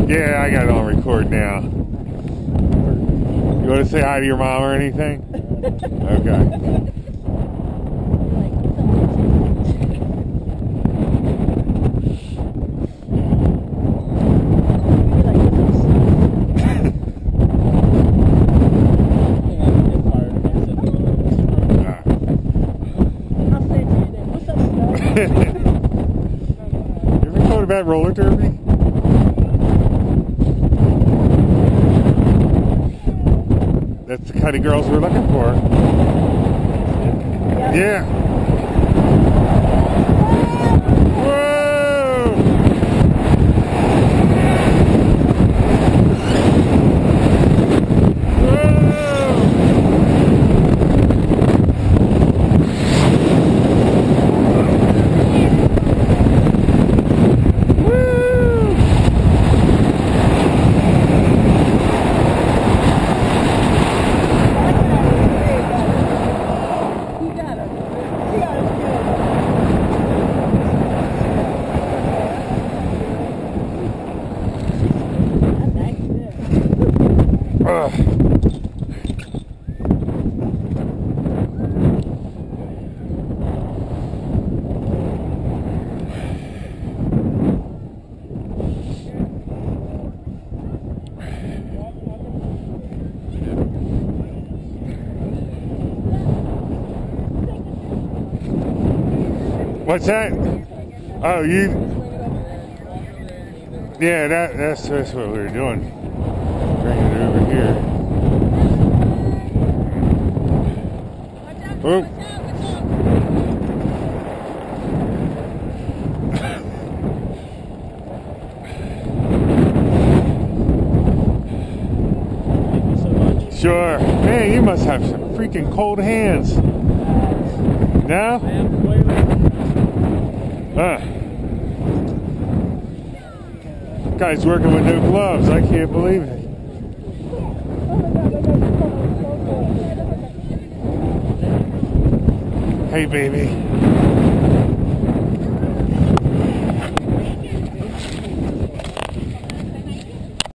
Yeah, I got it on record now. You want to say hi to your mom or anything? Okay. You ever thought about roller derby? That's the kind of girls we're looking for. Yeah. Whoa! What's that? Oh, you? Yeah, that's what we were doing. Bringing it over here. Oh. Sure. Man, you must have some freaking cold hands. No? Guy's working with no gloves. I can't believe it. Hey, baby.